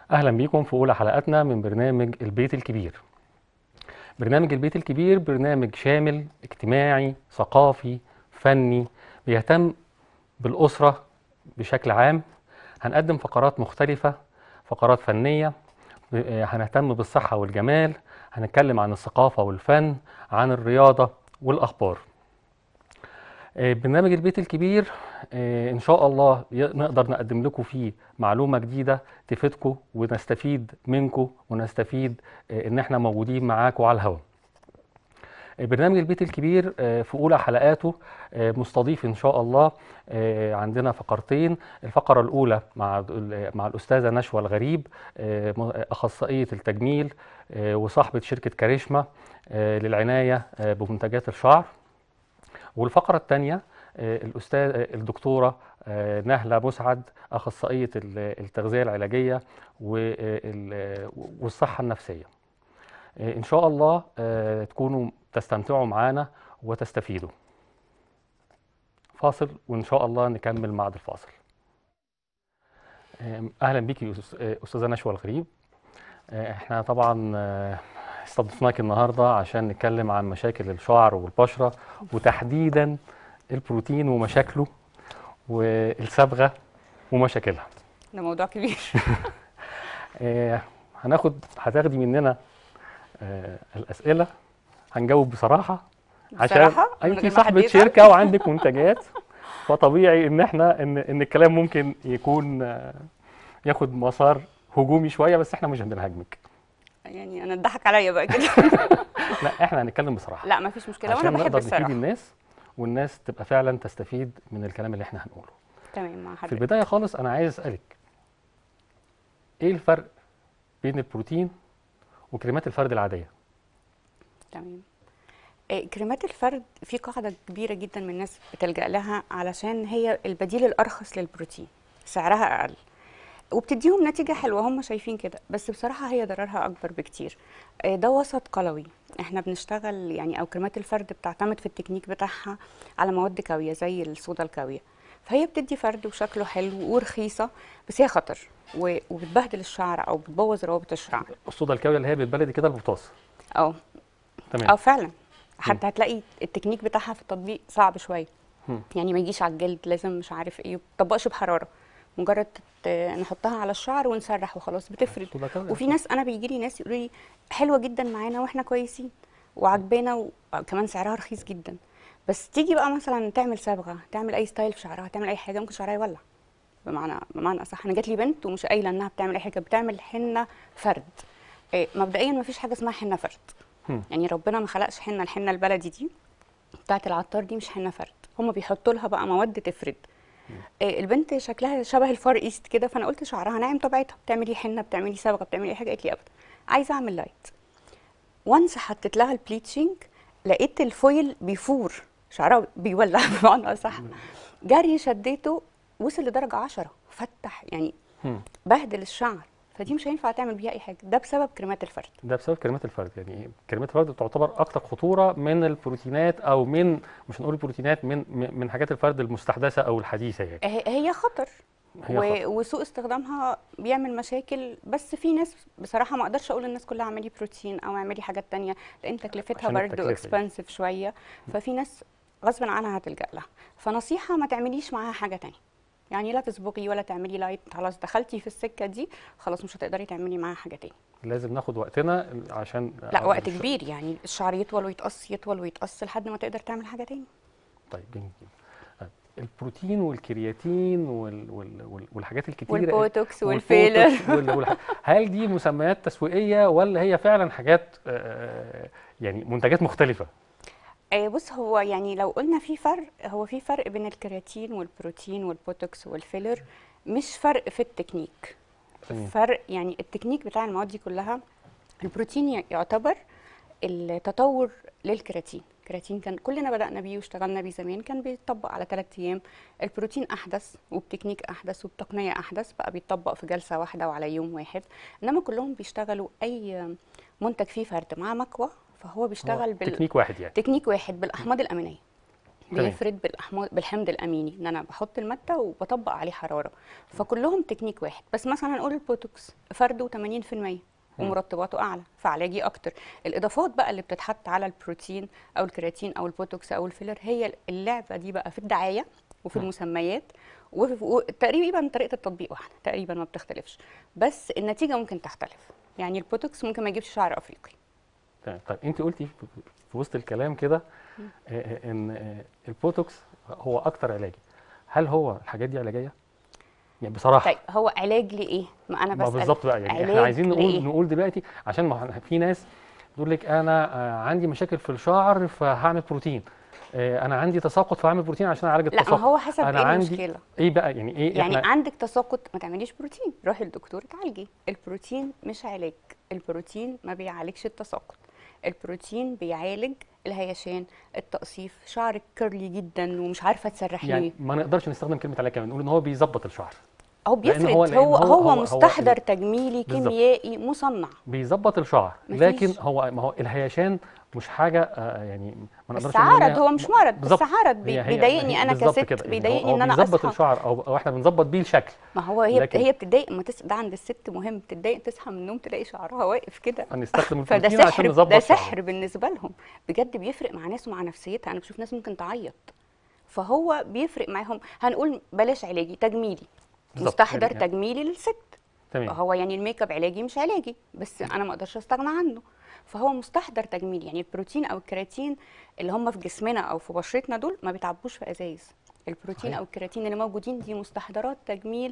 أهلا بيكم في أولى حلقاتنا من برنامج البيت الكبير. برنامج البيت الكبير برنامج شامل، اجتماعي، ثقافي، فني، بيهتم بالأسرة بشكل عام. هنقدم فقرات مختلفة، فقرات فنية، هنهتم بالصحة والجمال، هنتكلم عن الثقافة والفن، عن الرياضة والأخبار. برنامج البيت الكبير إن شاء الله نقدر نقدم لكم فيه معلومة جديدة تفيدكم ونستفيد منكم ونستفيد إن احنا موجودين معاكم على الهواء. برنامج البيت الكبير في أولى حلقاته مستضيف إن شاء الله. عندنا فقرتين. الفقرة الأولى مع الأستاذة نشوى الغريب، أخصائية التجميل وصاحبة شركة كاريشما للعناية بمنتجات الشعر. والفقرة الثانية الدكتورة نهلة مسعد، أخصائية التغذية العلاجية والصحة النفسية. إن شاء الله تكونوا تستمتعوا معنا وتستفيدوا. فاصل وإن شاء الله نكمل بعد الفاصل. أهلا بيكي أستاذة نشوى الغريب. احنا طبعا استضفناك النهارده عشان نتكلم عن مشاكل الشعر والبشرة، وتحديدا البروتين ومشاكله والصبغة ومشاكلها. ده موضوع كبير. هتاخدي مننا الأسئلة، هنجاوب بصراحة عشان بصراحة من انت غير ما حد صاحبة يزعل. شركة وعندك منتجات، فطبيعي ان احنا ان الكلام ممكن يكون ياخد مسار هجومي شوية، بس احنا مش هنهاجمك. يعني انا اتضحك عليا بقى كده. لا، احنا هنتكلم بصراحة لا مفيش مشكلة، وانا عشان بحب نقدر نفيد الصراحة. الناس، والناس تبقى فعلا تستفيد من الكلام اللي احنا هنقوله. تمام مع في حضرتك. البداية خالص انا عايز اسألك، ايه الفرق بين البروتين وكريمات الفرد العادية؟ تمام. كريمات الفرد في قاعدة كبيرة جدا من الناس بتلجأ لها علشان هي البديل الأرخص للبروتين، سعرها أقل وبتديهم نتيجة حلوة، هم شايفين كده، بس بصراحة هي ضررها أكبر بكتير. ده وسط قلوي، احنا بنشتغل يعني، أو كريمات الفرد بتعتمد في التكنيك بتاعها على مواد كاوية زي الصودا الكاوية، فهي بتدي فرد وشكله حلو ورخيصة، بس هي خطر وبتبهدل الشعر أو بتبوظ روابط الشعر. الصودا الكاوية اللي هي بالبلدي كده البوتاص. اه تمام. فعلا. مم. حتى هتلاقي التكنيك بتاعها في التطبيق صعب شوية، مم. يعني ما يجيش على الجلد، لازم مش عارف ايه، متطبقش بحرارة، مجرد نحطها على الشعر ونسرح وخلاص بتفرد. الصودا الكاوية وفي صح. ناس، انا بيجي لي ناس يقولوا لي حلوه جدا معانا واحنا كويسين وعجبانا، وكمان سعرها رخيص جدا، بس تيجي بقى مثلا تعمل صبغه، تعمل اي ستايل في شعرها، تعمل اي حاجه، ممكن شعرها يولع. بمعنى اصح، انا جات لي بنت ومش قايله انها بتعمل اي حاجه، بتعمل حنه فرد. مبدئيا ما فيش حاجه اسمها حنه فرد، مم. يعني ربنا ما خلقش حنه، الحنه البلدي دي بتاعت العطار دي مش حنه فرد، هم بيحطوا لها بقى مواد تفرد. البنت شكلها شبه الفار ايست كده، فانا قلت شعرها ناعم طبيعتها، بتعملي حنه، بتعملي صبغه، بتعملي اي حاجه؟ قالت لي ابدا، عايزه اعمل لايت. وانس حطيت لها البليتشنج لقيت الفويل بيفور، شعرها بيولع بمعنى صح. جري شديته، وصل لدرجه 10، فتح يعني، مم. بهدل الشعر، فدي مش هينفع تعمل بيها اي حاجه، ده بسبب كريمات الفرد. ده بسبب كريمات الفرد. يعني كريمات الفرد تعتبر اكثر خطوره من البروتينات، او من، مش هنقول البروتينات، من حاجات الفرد المستحدثه او الحديثه يعني. هي خطر، هي خطر. وسوء استخدامها بيعمل مشاكل، بس في ناس بصراحه، ما اقدرش اقول للناس كلها اعملي بروتين او اعملي حاجات تانية، لان تكلفتها عشان برضو التكلفه يعني. اكسبنسيف شويه، ففي ناس غصب عنها هتلجأ لها. فنصيحه، ما تعمليش معاها حاجه تانية، يعني لا تصبغي ولا تعملي لايت، خلاص دخلتي في السكه دي، خلاص مش هتقدري تعملي معاها حاجه تاني. لازم ناخد وقتنا عشان لا وقت كبير، يعني الشعر يطول ويتقص، يطول ويتقص لحد ما تقدر تعمل حاجه تاني. طيب جميل جدا. طيب، البروتين والكرياتين والحاجات الكتيره، والبوتوكس والفيلر. والبوتوكس هل دي مسميات تسويقيه ولا هي فعلا حاجات يعني منتجات مختلفه؟ بص، هو يعني لو قلنا في فرق، هو في فرق بين الكرياتين والبروتين والبوتوكس والفيلر، مش فرق في التكنيك. تمام. فرق يعني التكنيك بتاع المواد دي كلها. البروتين يعتبر التطور للكرياتين. الكرياتين كان كلنا بدأنا بيه واشتغلنا بيه زمان، كان بيتطبق على 3 أيام. البروتين أحدث وبتكنيك أحدث وبتقنية أحدث، بقى بيتطبق في جلسة واحدة وعلى يوم واحد، إنما كلهم بيشتغلوا أي منتج فيه فرد مع مكوى، فهو هو بيشتغل تكنيك واحد يعني. بالتكنيك واحد بالأحماض الأمينية. تمام. بيفرد بالحمض الاميني، ان انا بحط الماده وبطبق عليه حراره. فكلهم تكنيك واحد، بس مثلا هنقول البوتوكس فرده 80% ومرطباته اعلى فعلاجي اكتر. الاضافات بقى اللي بتتحط على البروتين او الكرياتين او البوتوكس او الفيلر، هي اللعبه دي بقى في الدعايه وفي المسميات، وتقريبا طريقه التطبيق واحده تقريبا ما بتختلفش، بس النتيجه ممكن تختلف. يعني البوتوكس ممكن ما يجيبش شعر افريقي. تمام. طيب انت قلتي في وسط الكلام كده ان البوتوكس هو اكتر علاجي. هل هو الحاجات دي علاجيه؟ يعني طيب بصراحه. هو علاج لايه؟ ما انا ما بسأل. بالظبط بقى، يعني احنا علاج عايزين لايه؟ نقول دلوقتي، عشان ما في ناس تقول لك انا عندي مشاكل في الشعر فهعمل بروتين، انا عندي تساقط فهعمل بروتين عشان اعالج لا، ما التساقط. هو حسب انا ايه عندي المشكله. ايه بقى، يعني ايه يعني احنا. عندك تساقط ما تعمليش بروتين، روحي للدكتور اتعالجي. البروتين مش علاج، البروتين ما بيعالجش التساقط. البروتين بيعالج الهيشان، التقصيف، شعرك كيرلي جدا ومش عارفه تسرحيه. يعني ما نقدرش نستخدم كلمه علاج كمان، نقول ان هو بيظبط الشعر. هو لان بيفرد، لان هو هو مستحضر تجميلي بالظبط كيميائي مصنع. بيظبط الشعر، لكن مفيش. هو ما هو الهيشان مش حاجه يعني ما بس نقدرش نقول ان عرض، هي هو مش مرض بس بالظبط. عرض هي بيضايقني انا بالظبط كست، كده، يعني هو بيضايقني ان انا بيظبط اصحى. الشعر، او احنا بنظبط بيه الشكل. ما هو لكن هي بتضايق، ما ده عند الست مهم، بتضايق تصحى من النوم تلاقي شعرها واقف كده. هنستخدم فده البروتين عشان سحر، ده نظبط شعرها. سحر بالنسبه لهم. بجد بيفرق مع ناس ومع نفسيتها، انا بشوف ناس ممكن تعيط. فهو بيفرق معاهم. هنقول بلاش علاجي، تجميلي، بالظبط مستحضر يعني تجميلي للست. تمام. هو يعني الميك اب علاجي مش علاجي، بس انا ما اقدرش استغنى عنه. فهو مستحضر تجميل. يعني البروتين او الكرياتين اللي هم في جسمنا او في بشرتنا دول ما بيتعبوش في ازايز. البروتين صحيح. او الكرياتين اللي موجودين دي مستحضرات تجميل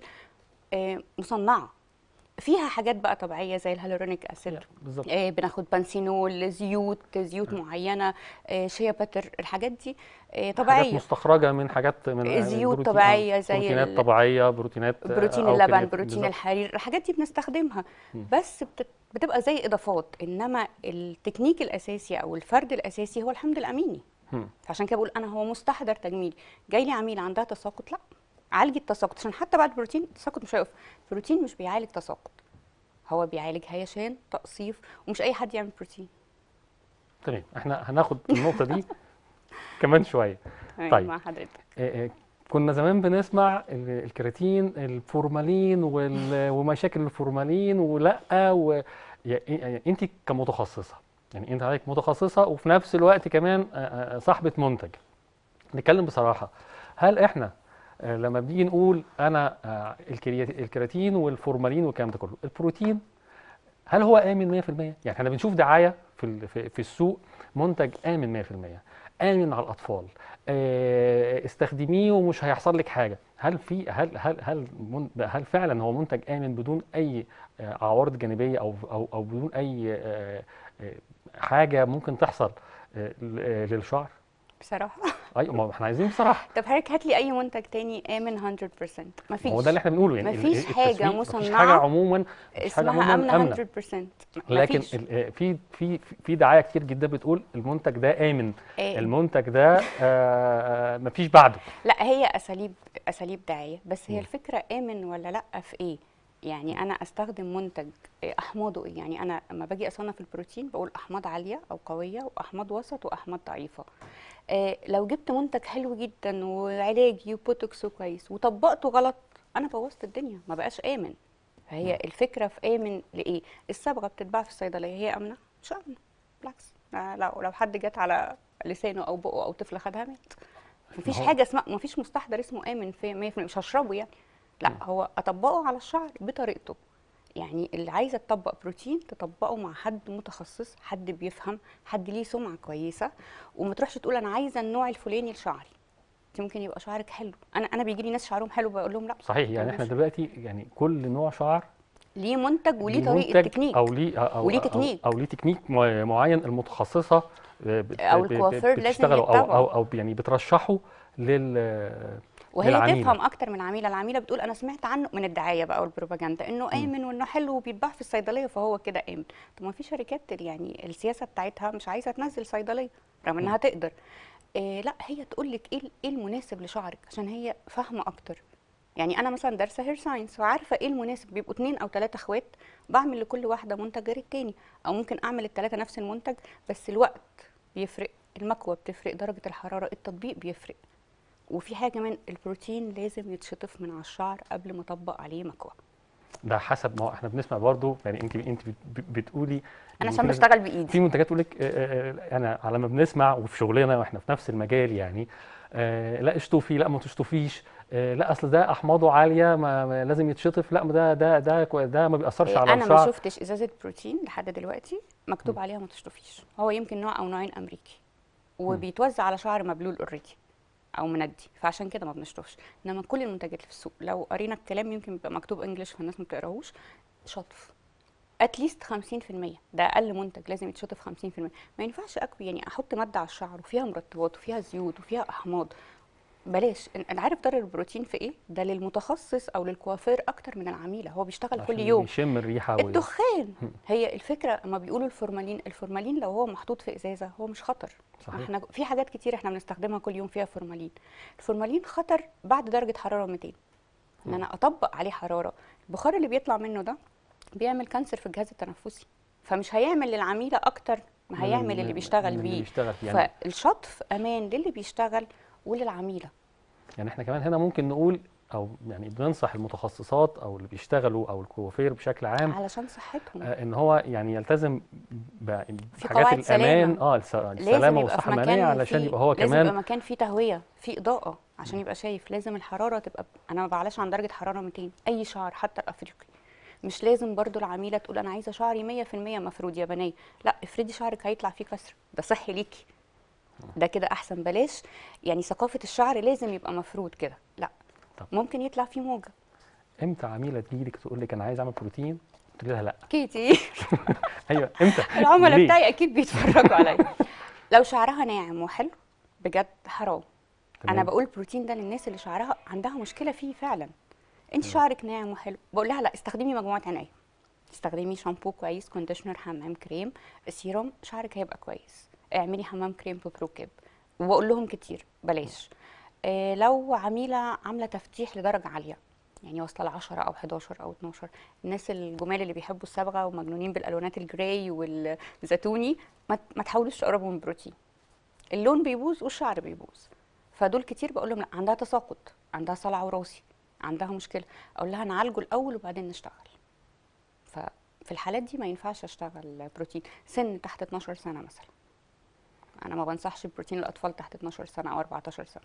مصنعه، فيها حاجات بقى طبيعيه زي الهالورونيك اسيد. بالظبط. بناخد بنسينول، زيوت معينه، شيا باتر، الحاجات دي حاجات طبيعيه. مستخرجه من حاجات من زيوت البروتين، طبيعيه زي بروتينات طبيعيه، بروتينات بروتين او اللبن، كريات بروتين بالظبط. الحرير، الحاجات دي بنستخدمها. مم. بس بتبقى زي اضافات، انما التكنيك الاساسي او الفرد الاساسي هو الحمض الاميني. مم. فعشان كده بقول انا هو مستحضر تجميلي. جاي لي عميله عندها تساقط، لا، عالجي التساقط، عشان حتى بعد البروتين التساقط مش هيقف. البروتين مش بيعالج تساقط، هو بيعالج هيشان، تقصيف، ومش اي حد يعمل بروتين. تمام، احنا هناخد النقطه دي كمان شويه. طيب مع حضرتك. كنا زمان بنسمع الكرياتين الفورمالين ومشاكل الفورمالين ولا يعني انت كمتخصصه، يعني انت عليك متخصصه وفي نفس الوقت كمان صاحبه منتج. نتكلم بصراحه، هل احنا لما بنيجي نقول انا الكرياتين والفورمالين والكلام ده كله، البروتين هل هو امن 100%؟ يعني احنا بنشوف دعايه في السوق، منتج امن 100%، امن على الاطفال، استخدميه ومش هيحصل لك حاجه. هل في هل فعلا هو منتج امن بدون اي عوارض جانبيه او بدون اي حاجه ممكن تحصل للشعر؟ بصراحه. ايوه، ما احنا عايزين بصراحه. طب حضرتك هات لي اي منتج تاني امن 100%. ما هو ده اللي مفيش. احنا بنقوله، يعني مفيش حاجه التسويق مفيش حاجه مصنعه عموما، مفيش حاجه اسمها عموما امنه امنه. 100%. لكن مفيش. في دعايه كتير جدا بتقول المنتج ده امن، آه، المنتج ده مفيش بعده. لا، هي اساليب دعايه، بس هي مم. الفكره امن ولا لا في ايه. يعني انا استخدم منتج احماضه ايه. يعني انا لما باجي اصنف البروتين بقول احماض عاليه او قويه واحماض وسط واحماض ضعيفه. لو جبت منتج حلو جدا وعلاجي وبوتوكس كويس وطبقته غلط، انا بوظت الدنيا، ما بقاش امن. فهي الفكره في امن لايه. الصبغه بتتباع في الصيدليه، هي امنه؟ مش امنه، بالعكس. لو حد جت على لسانه او بقه او طفل خدها مات. ما مفيش هو حاجه اسمها، مفيش مستحضر اسمه امن في 100%. مش هشربه يعني، لا، هو اطبقه على الشعر بطريقته. يعني اللي عايزه تطبق بروتين تطبقه مع حد متخصص، حد بيفهم، حد ليه سمعه كويسه. وما تروحش تقول انا عايزه النوع الفلاني لشعري. انت ممكن يبقى شعرك حلو. انا بيجي لي ناس شعرهم حلو بقول لهم لا، صحيح. ما يعني احنا تاخدوش. دلوقتي يعني كل نوع شعر ليه منتج وليه ليه طريقه منتج او تكنيك ليه وليه تكنيك. ليه تكنيك معين، المتخصصه او الكوافير لازم بتشتغل يتبعه. او يعني بترشحه لل وهي للعميله. تفهم اكتر من عميله. العميله بتقول انا سمعت عنه من الدعايه بقى والبروباجندا انه مم. امن وانه حلو وبيتباع في الصيدليه فهو كده امن. طب ما في شركات يعني السياسه بتاعتها مش عايزه تنزل صيدليه رغم انها تقدر. لا، هي تقول لك ايه المناسب لشعرك عشان هي فاهمه اكتر. يعني انا مثلا دارسه هير ساينس وعارفه ايه المناسب. بيبقوا 2 أو 3 اخوات، بعمل لكل واحده منتج غير التاني، او ممكن اعمل ال3 نفس المنتج، بس الوقت بيفرق، المكوى بتفرق، درجه الحراره، التطبيق بيفرق. وفي حاجه كمان، البروتين لازم يتشطف من على الشعر قبل ما اطبق عليه مكوى. ده حسب، ما هو احنا بنسمع برضو، يعني انت بتقولي انا ان عشان في ناس، بشتغل بايدي. في منتجات تقول لك انا على ما بنسمع وفي شغلنا واحنا في نفس المجال يعني، لا اشطفي، لا ما تشطفيش، لا اصل ده احماضه عاليه لازم يتشطف، لا ده ما بيأثرش على انا ما الشعر. شفتش ازازه بروتين لحد دلوقتي مكتوب عليها ما تشطفيش. هو يمكن نوع او نوعين امريكي، مم. وبيتوزع على شعر مبلول اوريدي او مندي، فعشان كده ما بنشطفش. انما كل المنتجات اللي في السوق لو قرينا الكلام يمكن بيبقى مكتوب انجلش فالناس ما بتقراهوش، شطف اتليست 50%. ده اقل منتج لازم يتشطف 50%. ما ينفعش اكوي يعني احط ماده على الشعر وفيها مرطبات وفيها زيوت وفيها احماض. بلاش. انا عارف ضرر البروتين في ايه؟ ده للمتخصص او للكوافير اكتر من العميله، هو بيشتغل كل عشان يوم. يشم الريحه الدخان. هي الفكره اما بيقولوا الفورمالين، الفورمالين لو هو محطوط في ازازه هو مش خطر. صحيح. احنا في حاجات كتير احنا بنستخدمها كل يوم فيها فورمالين. الفورمالين خطر بعد درجه حراره 200، ان انا اطبق عليه حراره. البخار اللي بيطلع منه ده بيعمل كانسر في الجهاز التنفسي، فمش هيعمل للعميله اكتر ما هيعمل اللي بيشتغل من اللي بيه. بيشتغل فيه يعني. فالشطف امان للي بيشتغل وللعميله. يعني احنا كمان هنا ممكن نقول، او يعني بننصح المتخصصات او اللي بيشتغلوا او الكوافير بشكل عام، علشان صحتهم. ان هو يعني يلتزم في بحاجات قواعد الامان، سلامه. لازم السلامه يبقى في والصحه المهنيه، مكان علشان فيه، يبقى هو لازم يبقى كمان. مكان فيه تهويه، فيه اضاءه عشان يبقى شايف. لازم الحراره تبقى انا ما بعلاش عن درجه حراره 200 اي شعر حتى الافريقي. مش لازم برضو العميله تقول انا عايزه شعري 100% مفرود يابانيه. لا، افردي شعرك هيطلع فيه كسر، ده صحي ليكي، ده كده احسن. بلاش يعني ثقافه الشعر لازم يبقى مفرود كده، لا، طب ممكن يطلع فيه موجه. امتى عميله تجيلك تقول لك انا عايز اعمل بروتين تقولي لها لا؟ كتير. ايوه امتى؟ العملاء ليه؟ بتاعي اكيد بيتفرجوا عليا. لو شعرها ناعم وحلو بجد حرام. انا تمام. بقول بروتين ده للناس اللي شعرها عندها مشكله فيه فعلا. انت تمام. شعرك ناعم وحلو، بقول لها لا، استخدمي مجموعه عنايه، استخدمي شامبو كويس، كونديشنر، حمام كريم، سيروم، شعرك هيبقى كويس. اعملي حمام كريم ببروكيب. وبقول لهم كتير بلاش. لو عميله عامله تفتيح لدرجه عاليه، يعني واصله ل 10 او 11 او 12، الناس الجمال اللي بيحبوا الصبغه ومجنونين بالالوانات الجراي والزيتوني، ما تحاولوش تقربوا من بروتين. اللون بيبوظ والشعر بيبوظ. فدول كتير بقول لهم لا، عندها تساقط، عندها صلع وراثي، عندها مشكله، اقول لها نعالجه الاول وبعدين نشتغل. ففي الحالات دي ما ينفعش اشتغل بروتين. سن تحت 12 سنه مثلا، انا ما بنصحش بروتين للاطفال تحت 12 سنه او 14 سنه.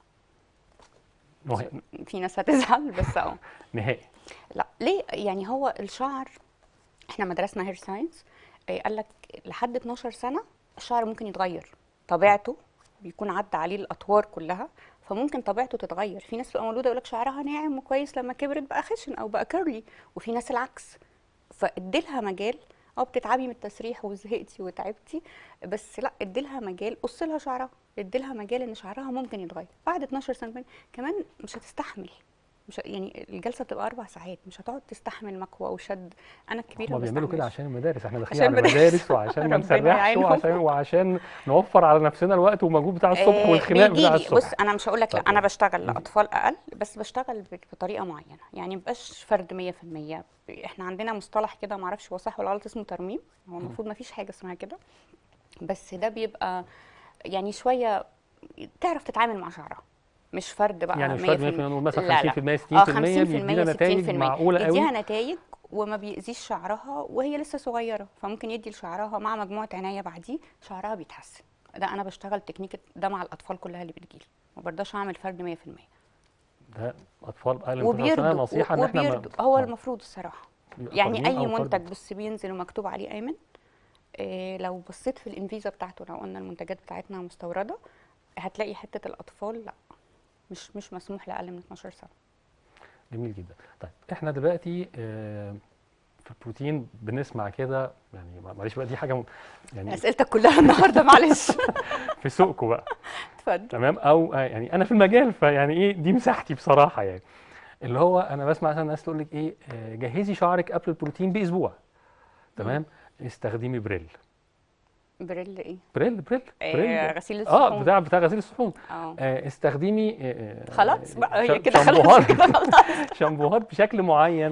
في ناس هتزعل بس نهائي. لا، ليه؟ يعني هو الشعر، احنا مدرسنا هير ساينس، قال لك لحد 12 سنه الشعر ممكن يتغير طبيعته، بيكون عدى عليه الاطوار كلها، فممكن طبيعته تتغير. في ناس بتبقى مولوده يقول لك شعرها ناعم وكويس، لما كبرت بقى خشن او بقى كيرلي، وفي ناس العكس. فاديلها مجال. بتتعبي من التسريح وزهقتي وتعبتي، بس لا، اديلها مجال، قص لها شعرها، اديلها مجال ان شعرها ممكن يتغير بعد 12 سنه. كمان مش هتستحمل، مش يعني الجلسه بتبقى 4 ساعات، مش هتقعد تستحمل مكوى وشد. انا الكبيره هما ما بيعملوا كده بستحملش. عشان المدارس، احنا داخلين عشان على بدرس. مدارس وعشان ما ربنا نسرحش يعينهم. وعشان نوفر على نفسنا الوقت والمجهود بتاع الصبح والخناق بيجي بتاع لي، بص الصبح. انا مش هقول لك لا، طب انا بشتغل لاطفال اقل، بس بشتغل بطريقه معينه، يعني مبقاش فرد 100%. احنا عندنا مصطلح كده ما اعرفش هو صح ولا غلط، اسمه ترميم. هو المفروض ما فيش حاجه اسمها كده، بس ده بيبقى يعني شويه تعرف تتعامل مع شعرها، مش فرد يعني بقى مش فرق 100%. 100%، نقول مثلا لا لا، 50% اه 60% 50% بيدينا نتائج 60%، معقوله قوي. يديها نتائج وما بيأذيش شعرها وهي لسه صغيره، فممكن يدي لشعرها مع مجموعه عنايه بعديه شعرها بيتحسن. ده انا بشتغل تكنيك ده مع الاطفال كلها اللي بتجيلي، ما برضاش اعمل فرد 100%. ده اطفال اقل من 12 سنه وبيرضوا نصيحه ان احنا ما وبيرضوا، هو المفروض الصراحه. يبقى يعني ترميم اي او منتج فرد. بس بينزل ومكتوب عليه امن. لو بصيت في الانفيزا بتاعته، لو قلنا المنتجات بتاعتنا مستورده، هتلاقي حته الاطفال لا، مش مسموح لاقل من 12 سنه. جميل جدا. طيب احنا دلوقتي في البروتين بنسمع كده، يعني معلش بقى دي حاجه يعني اسئلتك كلها النهارده معلش. في سوقكم بقى. اتفضل. تمام. او يعني انا في المجال، فيعني ايه دي مساحتي بصراحه يعني. اللي هو انا بسمع مثلا ناس تقول لك ايه، جهزي شعرك قبل البروتين باسبوع. مم. تمام. استخدمي بريل. بريل ايه؟ بريل. غسيل الصحون. بتاع غسيل الصحون. اه استخدمي خلاص بقى، هي كده خلاص شامبوهات كده خلاص. شامبوهات بشكل معين.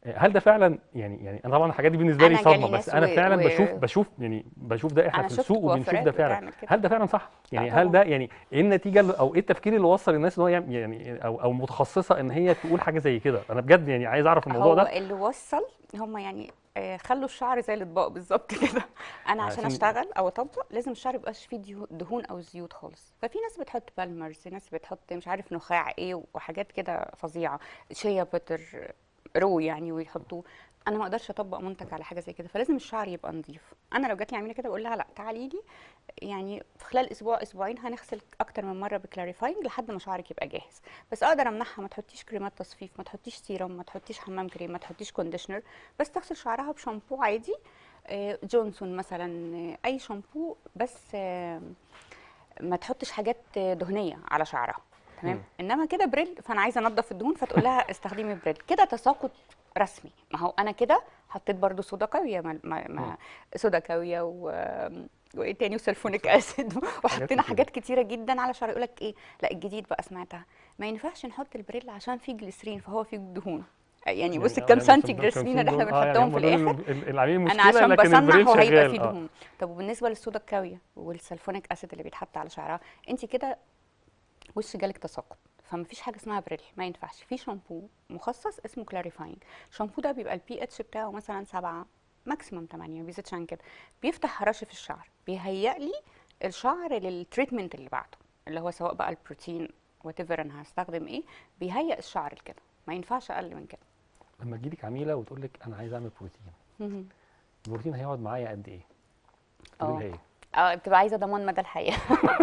هل ده فعلا يعني انا طبعا الحاجات دي بالنسبه لي انا جالي صدمه، بس ناس انا فعلا و... بشوف ده احنا انا في شفت السوق وبنشوف ده كوافيرات فعلا. بتعمل كده. هل ده فعلا صح؟ لا يعني هل طبعا. ده يعني ايه النتيجه او ايه التفكير اللي وصل الناس ان هو يعني او متخصصه ان هي تقول حاجه زي كده؟ انا بجد يعني عايز اعرف الموضوع هو ده. اللي وصل هم يعني خلوا الشعر زي الاطباق بالظبط كده. انا عشان عشان اشتغل او اطبق لازم الشعر يبقاش فيه دهون او زيوت خالص. ففي ناس بتحط بالمرز، ناس بتحط مش عارف نخاع ايه وحاجات كده فظيعه، شيا بتر رو يعني ويحطوه. انا ما اقدرش اطبق منتج على حاجه زي كده، فلازم الشعر يبقى نظيف. انا لو جات لي عميله كده بقول لها لا تعالي لي يعني في خلال اسبوع اسبوعين هنغسل اكتر من مره بكلاريفاينج لحد ما شعرك يبقى جاهز. بس اقدر امنعها، ما تحطيش كريمات تصفيف، ما تحطيش سيرم، ما تحطيش حمام كريم، ما تحطيش كونديشنر، بس تغسل شعرها بشامبو عادي، جونسون مثلا، اي شامبو، بس ما تحطش حاجات دهنيه على شعرها. تمام. مم. انما كده بريل، فانا عايزه انضف الدهون فتقول لها استخدمي بريل، كده تساقط رسمي. ما هو انا كده حطيت برضو صودا كاويه، مم. صودا كاويه وايه تاني، وسلفونيك اسيد حاجات وحطينا كتيره. حاجات كتيره جدا على شعر. يقول لك ايه، لا الجديد بقى سمعتها، ما ينفعش نحط البريل عشان فيه جليسرين فهو فيه دهون. يعني بص يعني الكام يعني بس سنتي ال جليسرين 50 اللي احنا دول يعني بنحطهم في هم دول الاخر، اللي عاملين انا مشكله، عشان لكن بصنع البريل هو هيبقى شغال. فيه دهون. طب وبالنسبه للصودا الكاويه والسلفونيك اسيد اللي بيتحط على شعرها، انت كده وش جالك تساقط. فما فيش حاجه اسمها بريل، ما ينفعش. في شامبو مخصص اسمه كلاريفاينج. الشامبو ده بيبقى البي اتش بتاعه مثلا 7 ماكسيمم 8، ما بيزيدش عن كده. بيفتح هراشف الشعر، بيهيئ لي الشعر للتريتمنت اللي بعده، اللي هو سواء بقى البروتين وات ايفر انا هستخدم ايه، بيهيئ الشعر لكده. ما ينفعش اقل من كده. لما تجيلك عميله وتقول لك انا عايز اعمل بروتين، مهم. البروتين هيقعد معايا قد ايه؟ تقولي لها اه ايه؟ بتبقى عايزه ضمان مدى الحياه.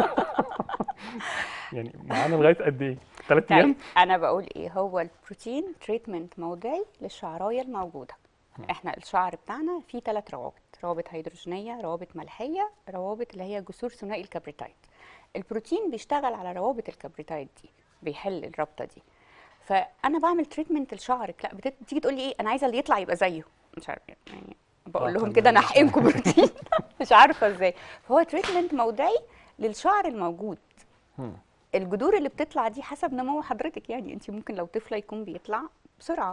يعني معانا لغايه قد ايه؟ 3 طيب ايام؟ انا بقول ايه، هو البروتين تريتمنت موضعي للشعرايه الموجوده. احنا الشعر بتاعنا فيه 3 روابط، روابط هيدروجينيه، روابط ملحيه، روابط اللي هي جسور ثنائي الكبريتايد. البروتين بيشتغل على روابط الكبريتايد دي، بيحل الرابطه دي. فانا بعمل تريتمنت لشعرك، لا بتيجي تقول لي ايه، انا عايزه اللي يطلع يبقى زيه، مش عارف يعني، بقول لهم كده انا هحقنكم بروتين. مش عارفه ازاي. فهو تريتمنت موضعي للشعر الموجود. الجذور اللي بتطلع دي حسب نمو حضرتك، يعني انت ممكن لو طفله يكون بيطلع بسرعه،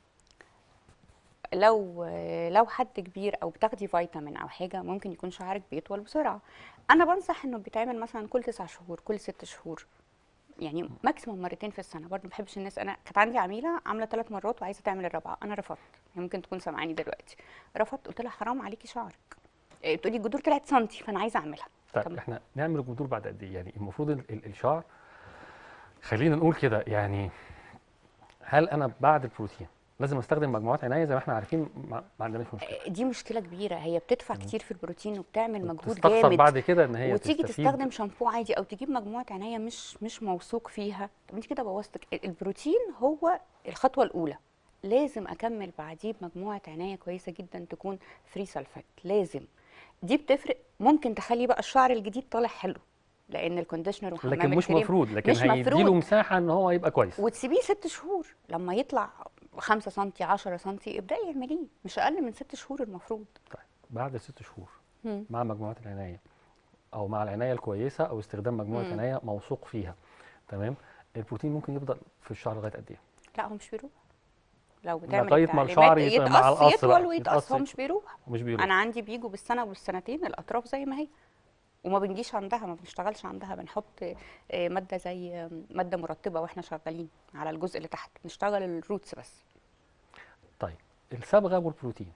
لو حد كبير او بتاخدي فيتامين او حاجه ممكن يكون شعرك بيطول بسرعه. انا بنصح انه بيتعمل مثلا كل 9 شهور، كل 6 شهور، يعني ماكسيموم مرتين في السنه. برضه ما بحبش الناس، انا كانت عندي عميله عامله 3 مرات وعايزه تعمل الرابعه، انا رفضت. هي ممكن تكون سامعاني دلوقتي. رفضت، قلت لها حرام عليكي شعرك. بتقولي الجذور طلعت سنتي فانا عايزه اعملها. طيب طب احنا نعمل الجذور بعد قد ايه؟ يعني المفروض الشعر، خلينا نقول كده يعني، هل انا بعد البروتين لازم استخدم مجموعات عنايه زي ما احنا عارفين؟ ما عندناش مشكله. دي مشكله كبيره، هي بتدفع تمام. كتير في البروتين وبتعمل مجهود وبتستخسر جامد، بعد كده ان هي وتيجي تستفيد. تستخدم شامبو عادي او تجيب مجموعه عنايه مش موثوق فيها. طب انت كده بوظتك. البروتين هو الخطوه الاولى، لازم اكمل بعديه بمجموعه عنايه كويسه جدا تكون فري سلفات، لازم. دي بتفرق، ممكن تخلي بقى الشعر الجديد طالع حلو، لان الكونديشنر لكن وحمام مش الكريم مفروض، لكن مش هيديله مفروض. مساحه ان هو يبقى كويس. وتسيبيه 6 شهور، لما يطلع 5 سنتي 10 سنتي ابدأي اعمليه، مش اقل من 6 شهور المفروض. طيب بعد 6 شهور مم. مع مجموعات العنايه، او مع العنايه الكويسه، او استخدام مجموعه مم. عنايه موثوق فيها، تمام، البروتين ممكن يفضل في الشعر لغايه قد ايه؟ لا هو مش بيروح. لو بتعمل لغايه ما الشعر التعليمات مع يتقص القص يطول بقى ويتقص، يتقص هو مش بيروح. ومش بيروح. انا عندي بيجوا بالسنه والسنتين الاطراف زي ما هي، وما بنجيش عندها، ما بنشتغلش عندها، بنحط ماده زي ماده مرطبه واحنا شغالين على الجزء اللي تحت، نشتغل الروتس بس. طيب الصبغه والبروتين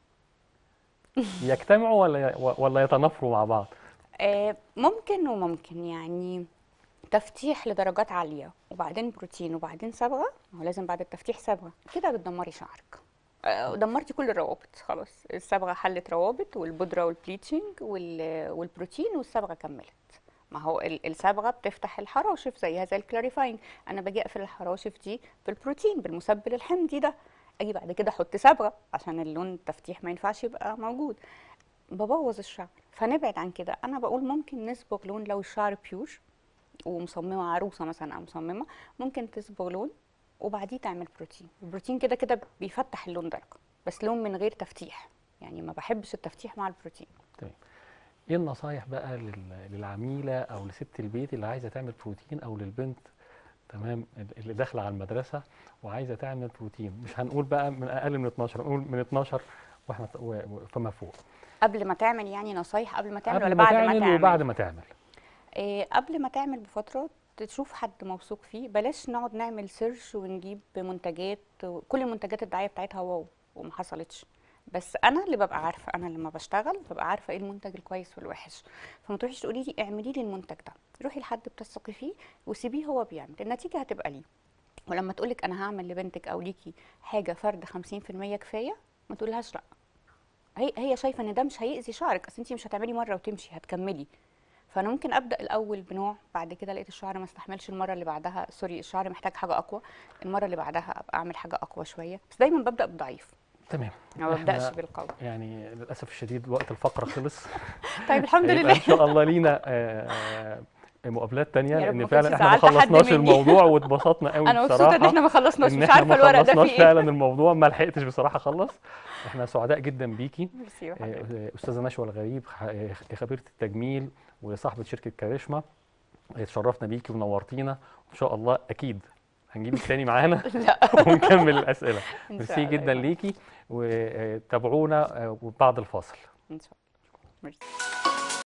يجتمعوا ولا يتنافروا مع بعض؟ ممكن وممكن، يعني تفتيح لدرجات عالية وبعدين بروتين وبعدين صبغة، هو لازم بعد التفتيح صبغة، كده بتدمري شعرك. دمرتي كل الروابط خلاص. الصبغة حلت روابط، والبودرة والبليتشنج والبروتين، والصبغة كملت. ما هو الصبغة بتفتح الحراشف زيها زي الكلاريفاينج. انا باجي اقفل الحراشف دي بالبروتين بالمسبل الحمضي ده، اجي بعد كده احط صبغة عشان اللون التفتيح ما ينفعش يبقى موجود، ببوظ الشعر. فنبعد عن كده. انا بقول ممكن نصبغ لون لو الشعر بيور ومصممه عروسه مثلا او مصممه، ممكن تصبغ لون وبعديه تعمل بروتين. البروتين كده كده بيفتح اللون درجه، بس لون من غير تفتيح، يعني ما بحبش التفتيح مع البروتين. تمام. ايه النصايح بقى للعميله او لست البيت اللي عايزه تعمل بروتين، او للبنت، تمام، اللي داخله على المدرسه وعايزه تعمل بروتين، مش هنقول بقى من اقل من 12، نقول من 12 واحنا فما فوق. قبل ما تعمل يعني نصايح قبل ما تعمل ولا قبل ما بعد ما تعمل تعمل؟ وبعد ما تعمل. قبل ما تعمل بفترة تشوف حد موثوق فيه، بلاش نقعد نعمل سيرش ونجيب منتجات كل المنتجات الدعاية بتاعتها واو وما حصلتش. بس انا اللي ببقى عارفه، انا لما بشتغل ببقى عارفه ايه المنتج الكويس والوحش. فما تروحيش تقولي لي اعملي لي المنتج ده، روحي لحد بتثقي فيه وسيبيه هو بيعمل، النتيجه هتبقى ليه. ولما تقولك انا هعمل لبنتك او ليكي حاجه فرد 50% كفايه، ما تقولهاش لا. هي شايفه ان ده مش هيأذي شعرك، اصل انت مش هتعملي مره وتمشي، هتكملي. فانا ممكن ابدا الاول بنوع، بعد كده لقيت الشعر ما استحملش، المره اللي بعدها سوري الشعر محتاج حاجه اقوى، المره اللي بعدها ابقى اعمل حاجه اقوى شويه، بس دايما ببدا بضعيف، تمام. ما ببداش احنا بالقوي. يعني للاسف الشديد وقت الفقره خلص. طيب الحمد هيبقى لله. ان شاء الله لينا مقابلات تانية، يا رب لان ما فعلا كنتش احنا ما زعلت حد خلصناش مني. الموضوع واتبسطنا قوي انا مبسوطه ان بصراحه. احنا ما خلصناش، ان مش احنا ما عارفه الورق ده فيه خلصناش ايه. فعلا الموضوع، ما لحقتش بصراحه اخلص. احنا سعداء جدا بيكي. ميرسي يا حبيبي. استاذه نشوى الغريب، خبيره التجميل وصاحبه شركه كاريشما. اتشرفنا بيكي ونورتينا، وان شاء الله اكيد هنجيبك تاني معانا لا ونكمل الاسئله. ان ميرسي شاء الله جدا يا فندم. ليكي، وتابعونا بعد الفاصل. ان شاء الله. ميرسي.